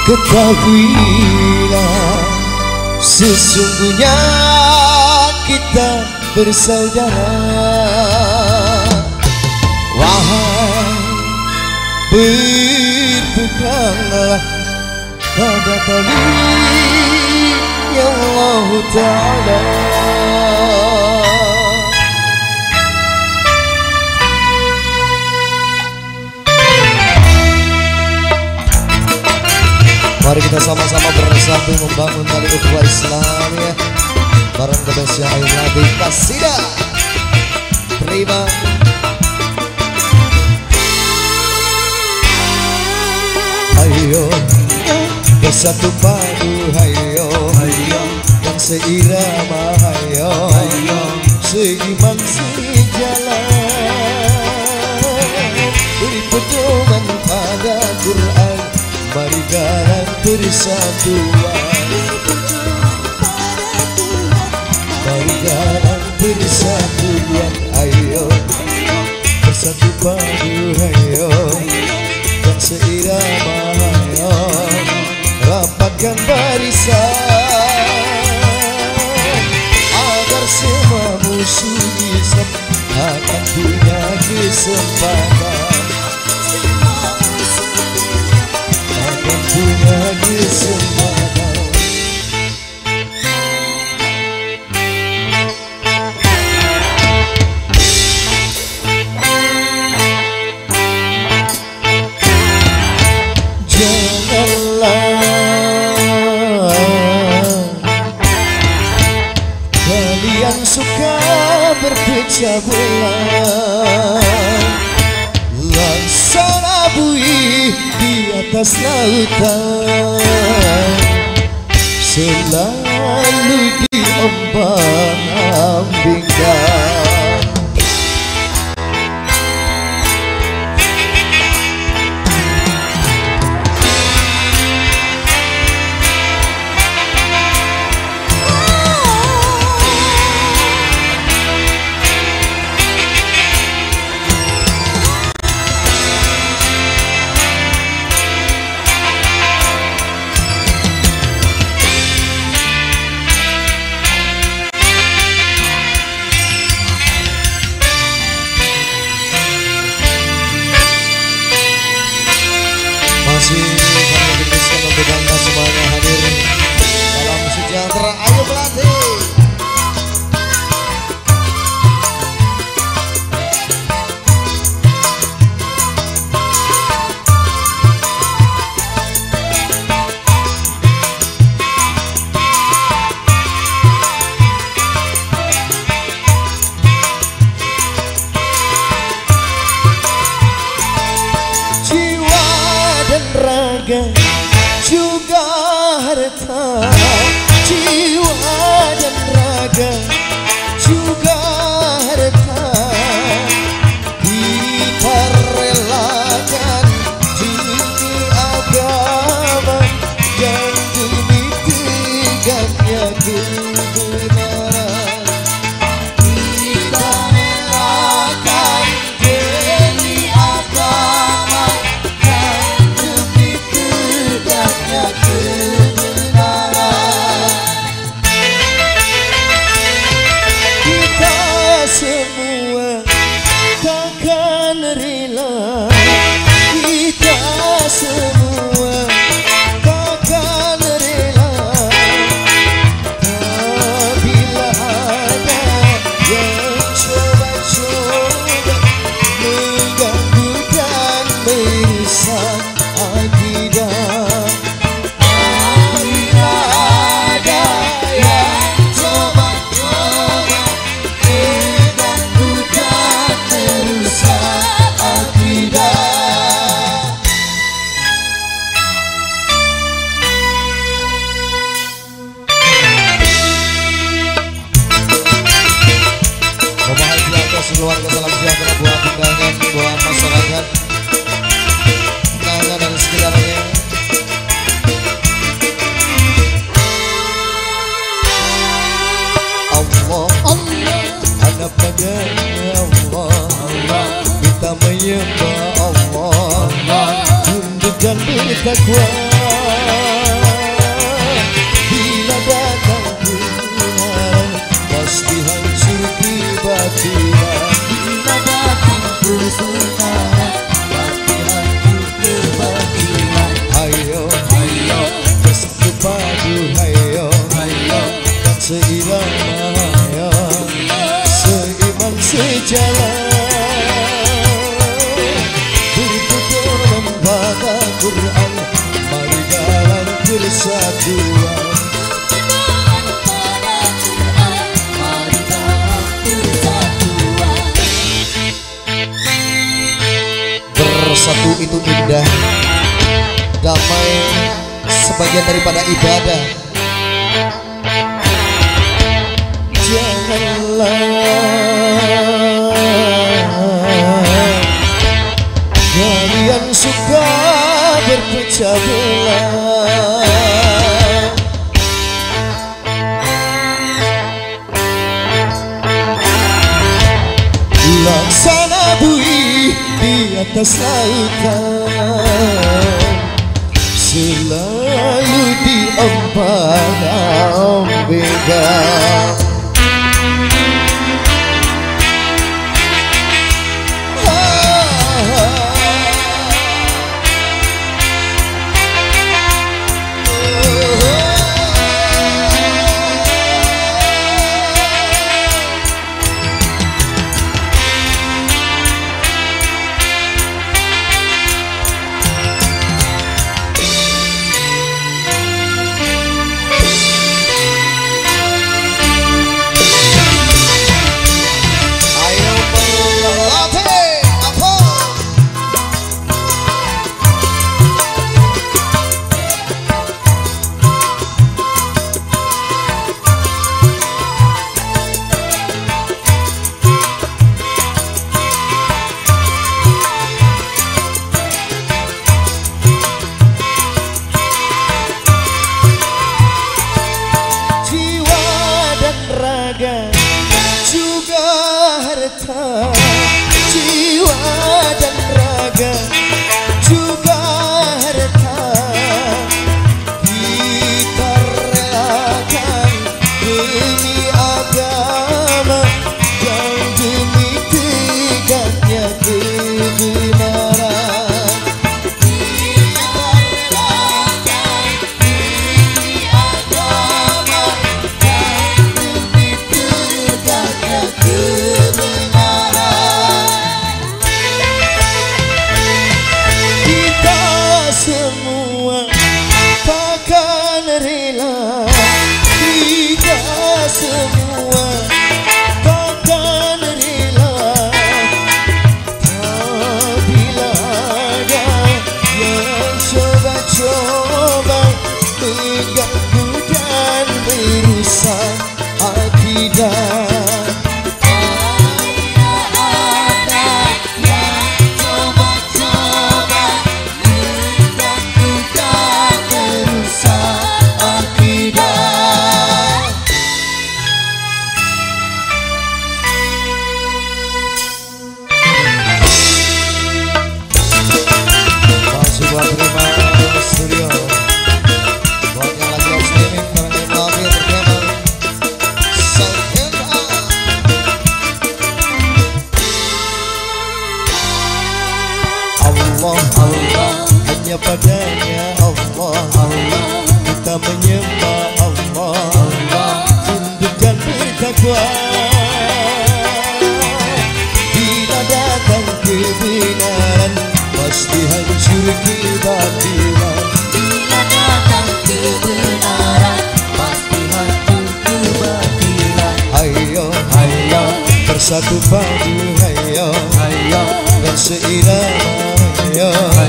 Ketahuilah, sesungguhnya kita bersaudara. Wahai, berpeganglah pada tali ya Allah Ta'ala. Mari kita sama-sama bersatu membangun tali ukhuwah Islam ya. Barang kedasnya ayat di kasidah. Terima. Ayo bersatu padu, ayo dan seirama, ayo seiman sejalan. Beri pedoman pada Quran, mari garang persatuan. Mari garang persatuan, ayo bersatu padu, ayo dan seirama, ayo rapatkan barisan agar semua musuh Islam akan punya kesempatan. Punya kesempatan. Janganlah kalian suka berpecah belah. Laksana buih di atas lautan, selalu diombang-ambingkan. Masih kami bisa untuk anda semuanya hadir. Salam sejahtera, ayo berlatih. Juga harta, jiwa dan raga, juga harta, kita relakan demi agama dan demi tegaknya kebenaran. Kita relakan demi agama dan demi tegaknya kebenaran. Kita semua takkan rela, kita semua takkan rela apabila ada yang coba-coba mengganggu dan merusak akidah. Keluarga salam sejahtera buat undangan, buat masyarakat Nangga dan sekitarnya. Allah, ada padanya Allah, kita menyembah Allah, tunduk dan bertakwa. pada Quran, mari dalam persatuan. Bersatu itu indah, damai sebagian daripada ibadah. Janganlah kalian suka berpecah belah. Laksana bui di atas lautan, selalu diombang-ambingkan. Juga harta, jiwa dan raga, juga harta, kita relakan demi agama dan demi tegaknya kebenaran. Semua takkan rela apabila ada yang coba-coba mengganggu dan merusak akidah. Allah, hanya padanya Allah, kita menyembah Allah, tunduk dan bertakwa. Bila datang kebenaran, pasti hancur kebatilan. Bila datang kebenaran, pasti hancur kebatilan. Ayo, ayo, bersatu padu, ayo, ayo, dan seirama. Ayo,